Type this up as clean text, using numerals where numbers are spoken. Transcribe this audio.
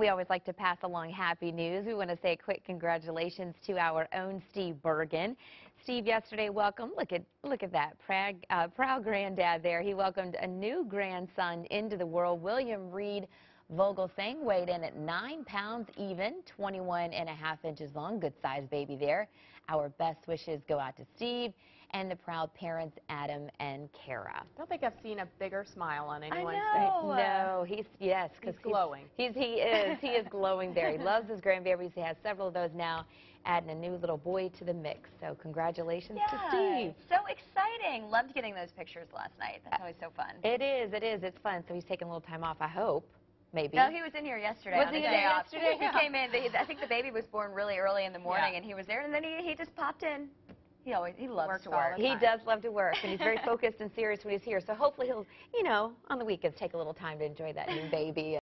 we always like to pass along happy news. We want to say a quick congratulations to our own Steve Burgin. Steve, yesterday, welcome. Look at that proud granddad there. He welcomed a new grandson into the world. William Reed Vogelsang weighed in at 9 pounds even, 21.5 inches long. Good sized baby there. Our best wishes go out to Steve and the proud parents, Adam and Kara. I don't think I've seen a bigger smile on anyone's face. face. No, he's glowing. He is glowing there. He loves his grandbabies. He has several of those now, adding a new little boy to the mix. So congratulations to Steve. So exciting. Loved getting those pictures last night. That's always so fun. It is. It's fun. So he's taking a little time off, I hope. Maybe. No, he was in here yesterday. Was he in here yesterday? He came in. I think the baby was born really early in the morning, and he was there, and then he just popped in. He loves to work. He does love to work, and he's very focused and serious when he's here. So hopefully he'll, on the weekends take a little time to enjoy that new baby.